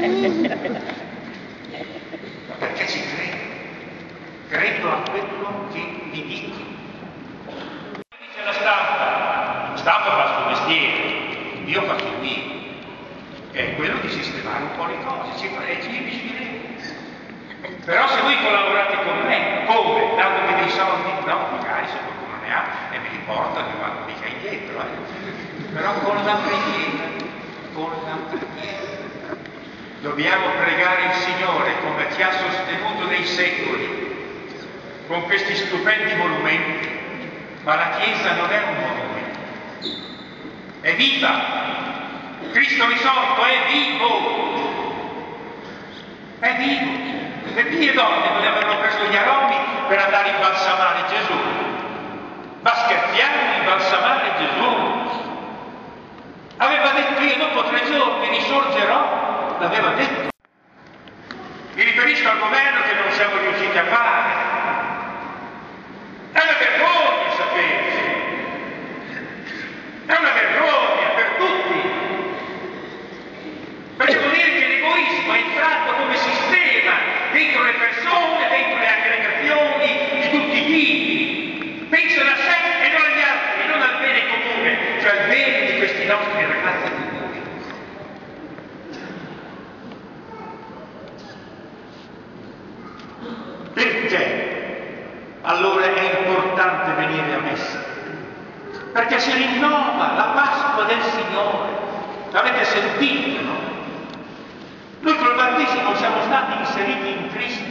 Perché ci credo. Credo a quello che mi dico. Dice la stampa fa il suo mestiere, io faccio il mio. È quello di sistemare un po' le cose, ci vigilate. Però se voi collaborate con me, come? Dandomi dei soldi? No, magari se qualcuno ne ha e me li porta, mi vanno mica indietro. Però con la preghiera, dobbiamo pregare il Signore come ci ha sostenuto nei secoli, con questi stupendi monumenti, ma la Chiesa non è un monumento, è viva. Cristo risorto è vivo, è vivo. Le mie donne non avevano preso gli aromi per andare a imbalsamare Gesù, ma scherziamo, imbalsamare Gesù. Aveva detto: io dopo 3 giorni risorgerò, l'aveva detto. Mi riferisco al governo che non siamo riusciti a fare. È una vergogna, sapete, è una vergogna per tutti, perché vuol dire che l'egoismo è entrato come sistema dentro le persone, dentro le aggregazioni di tutti i tipi. Pensano a sé e non agli altri, e non al bene comune, cioè al bene di questi nostri ragazzi di noi. Perché allora è importante venire a messa? Perché si rinnova la Pasqua del Signore. L'avete sentito, no? Noi col battesimo siamo stati inseriti in Cristo.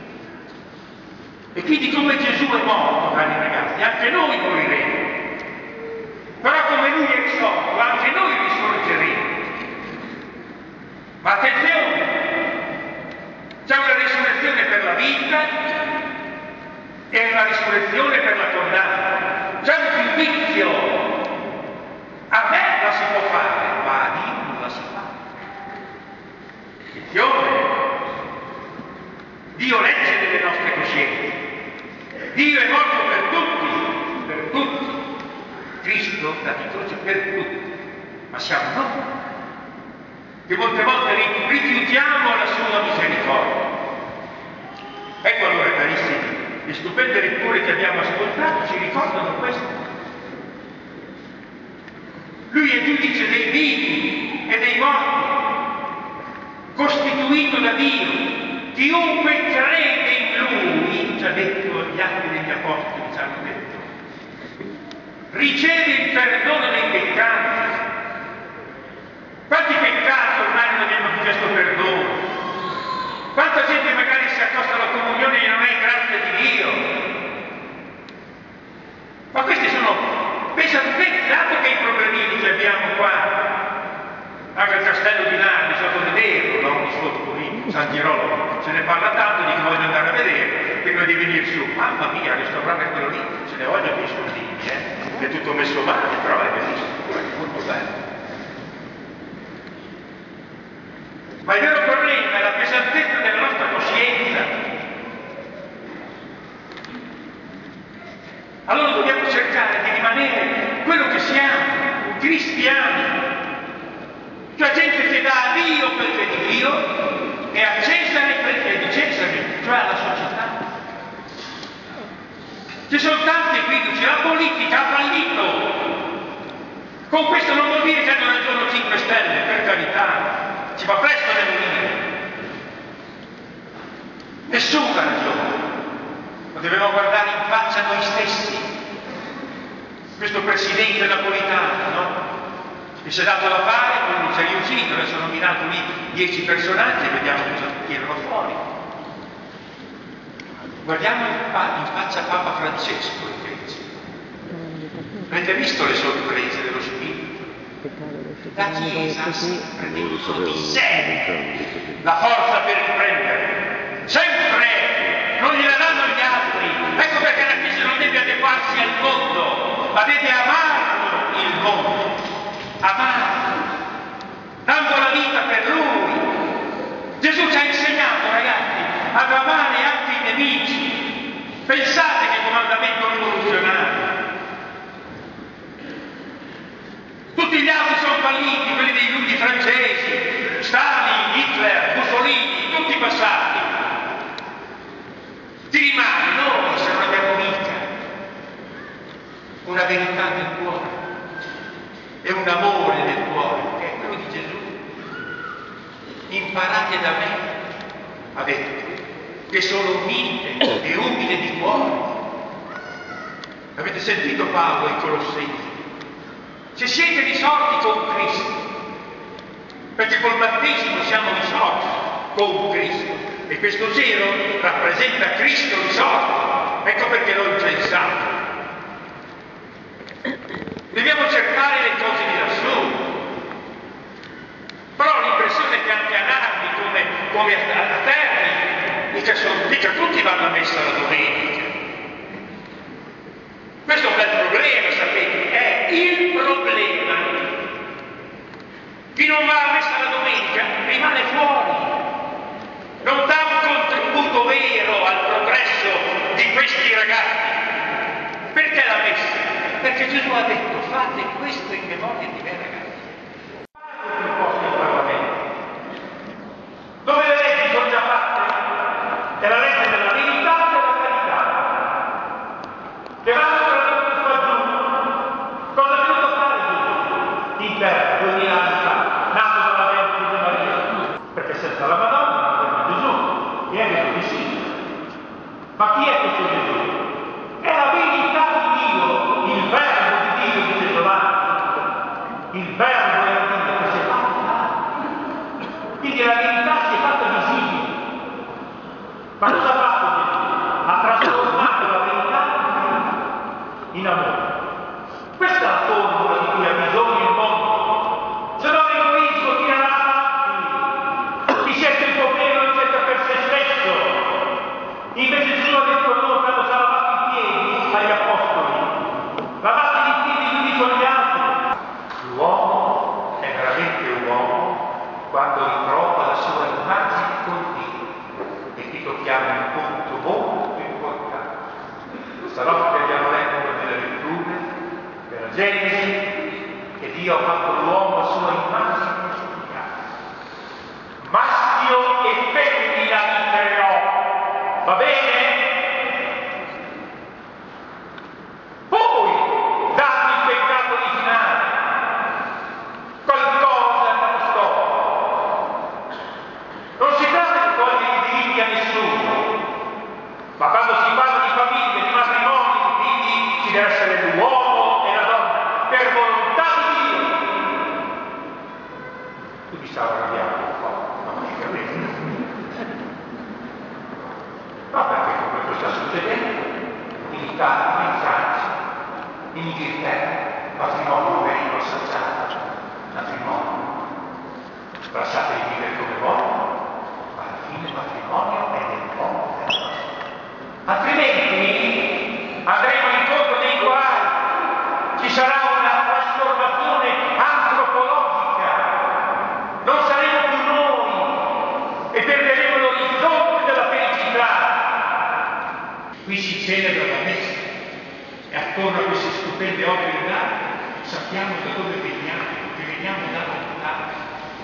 E quindi come Gesù è morto, cari ragazzi, anche noi moriremo. Però come Lui è risorto, anche noi risorgeremo. Ma attenzione, c'è una risurrezione per la vita e una risurrezione per la condanna. C'è un giudizio. A me la si può fare, ma a Dio non la si fa. Attenzione! Dio legge nelle nostre coscienze. Dio è morto per tutti. Cristo da di croce per tutti. Ma siamo noi che molte volte rifiutiamo la sua misericordia. Ecco allora, carissimi, le stupende letture che abbiamo ascoltato ci ricordano questo. Lui è giudice dei vivi e dei morti, costituito da Dio. Chiunque crede in Lui, ci ha detto gli Atti degli Apostoli, ci hanno detto, riceve il perdono dei peccati. Quanti peccati ormai non abbiamo più chiesto perdono? Quanta gente magari si accosta alla comunione e non è in grazia di Dio? Ma questi sono, pensate che i problemini che abbiamo qua, anche al castello di Narni, sono a vederlo, no? Di sotto lì, San Girolamo, se ne parla tanto di che voglio andare a vedere prima di venire su. Mamma mia, restaurare quello lì, se ne voglio più soldini, è tutto messo male, però è bellissimo, è molto bello. Ma il vero problema è la pesantezza della nostra coscienza. Allora dobbiamo cercare di rimanere quello che siamo, cristiani, cioè gente che dà a Dio perché è di Dio e a Cesare perché è di Cesare, cioè alla società. Ci sono tanti qui che dicono la politica ha fallito. Con questo non vuol dire che hanno ragione 5 Stelle, per carità. Ci fa presto a demolire. Nessuna ragione. Ma dobbiamo guardare in faccia noi stessi. Questo presidente napolitano, no? Che si è dato da fare, poi non ci è riuscito, adesso ha nominato lì 10 personaggi e vediamo cosa tirano fuori. Guardiamo in faccia Papa Francesco invece. Avete visto le sorprese dello Spirito? La Chiesa ha sempre tenuto di sé la forza per riprendere, sempre, non gliela danno gli altri. Ecco perché la Chiesa non deve adeguarsi al mondo, ma deve amarlo il mondo, amarlo, dando la vita per Lui. Gesù ci ha insegnato, ragazzi, ad amare anche i nemici. Pensate che comandamento rivoluzionario. Tutti gli altri sono falliti, quelli dei lutti francesi, Stalin, Hitler, passati, ti rimane, noi se non abbiamo mica una verità nel cuore e un amore nel cuore, che è quello di Gesù. Imparate da me, ha detto, che sono mite e umile di cuore. Avete sentito Paolo ai Colossesi? Se siete risorti con Cristo, perché col battesimo siamo risorti con Cristo, e questo cielo rappresenta Cristo risorto. Ecco perché noi pensiamo. Dobbiamo cercare le cose di lassù. Però ho l'impressione che anche a Narni, come a Terni, mica tutti vanno a messa la domenica. Questo è un bel problema, sapete, è il problema. Chi non va a messa la domenica rimane fuori, non dà un contributo vero al progresso di questi ragazzi. Perché la messa? Perché Gesù ha detto: fate questo in memoria di me, ragazzi. Fate il posto in Parlamento, dove le leggi sono già fatte, è la legge della verità e della carità, che vanno tradotte qua giù. Cosa è venuto a fare Gesù in terra 2000 anni fa, nato dalla Vergine Maria? Perché senza la Madonna non abbiamo Gesù, e è vero di sì. Ma chi è questo Gesù? È la verità di Dio, il verbo di Dio, dice Giovanni. Il verbo è Dio che si è fatto carne. Quindi la verità si è fatta visibile. Ma cosa ha fatto Gesù? Ha trasformato la verità in amore. Questa è la formula di cui ha bisogno il mondo. Se no l'egoismo tirerà avanti. Chi cerca il potere lo cerca per se stesso. Invece Gesù ha detto loro quando sarà agli apostoli, lavate i piedi gli uni con gli altri. L'uomo è veramente uomo quando ritrova la sua immagine con Dio, e qui tocchiamo un punto molto importante. Stanotte abbiamo letto nelle letture della Genesi che Dio ha fatto l'uomo a sua immagine e somiglianza. Maschio e femmina li creò, va bene? Ma quando si parla di famiglie, di matrimoni, di figli, ci deve essere l'uomo e la donna, per volontà di Dio. Tu mi stavo arrabbiando un po', ma mica bene. No, perché come questo sta succedendo in Italia, in Francia, in Inghilterra, matrimonio veniva assaggiato, matrimonio. Lasciate di vivere come vogliono, ma alla fine il matrimonio è del mondo. Altrimenti andremo incontro dei guai, ci sarà una trasformazione antropologica, non saremo più noi e perderemo l'orizzonte della felicità. Qui si celebra la messa e attorno a queste stupende opere d'arte sappiamo da dove veniamo, che veniamo da lontano.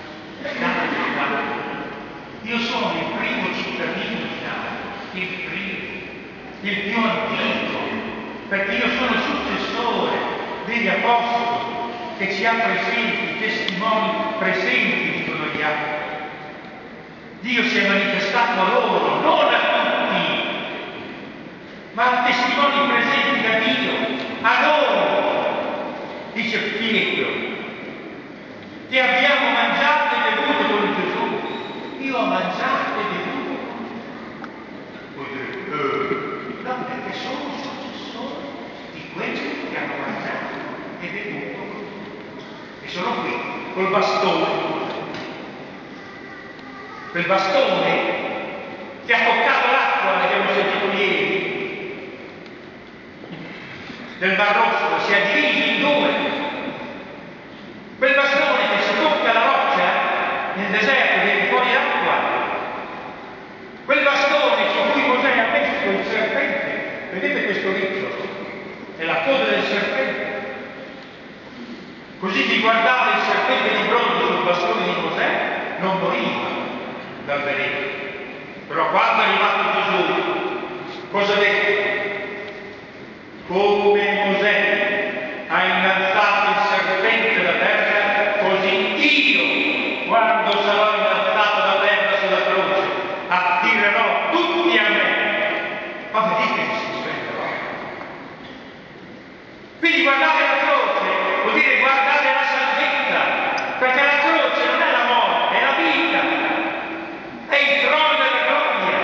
Io sono il primo cittadino di Napoli, il primo, il più antico, perché io sono successore degli apostoli che ci ha presenti, testimoni presenti, dicono gli altri. Dio si è manifestato a loro, non a tutti, ma a testimoni presenti da Dio, a noi, dice Pietro, che abbiamo mangiato e bevuto con Gesù. Io ho mangiato e bevuto. Voi direte, no, perché sono successore di quelli che hanno mangiato e bevuto. E sono qui, col bastone. Quel bastone che ha toccato l'acqua, l'abbiamo sentito ieri, del Mar Rosso, si è diviso in due. Quel bastone che si tocca la roccia nel deserto viene fuori l'acqua. Quel bastone su cui Mosè ha messo il serpente, vedete questo riccio? È la coda del serpente. Così chi guardava il serpente di bronzo sul bastone di Mosè non moriva dal veleno. Però quando è arrivato Gesù, cosa ha detto? Come Mosè ha innalzato il serpente da terra, così io, quando sarò innalzato da terra sulla croce, attirerò tutti a me. Ma vedete che si sveglia? Quindi guardate la croce, vuol dire guardate la salvezza, perché la croce non è la morte, è la vita, è il trono della gloria.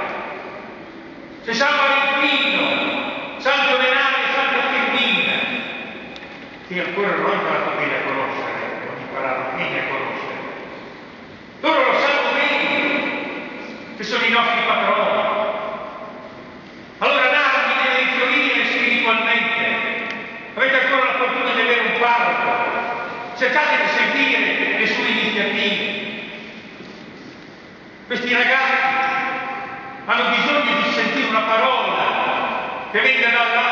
Se San Valentino, San Giovenale e Santa Firmina, che ancora non ho imparato bene a conoscere, non imparato bene a conoscere, loro lo sanno bene, che sono i nostri patroni. Allora Nardi deve infiorire spiritualmente. Avete ancora la fortuna di avere un parroco, cercate di seguire le sue iniziative. Questi ragazzi hanno bisogno di sentire una parola che venga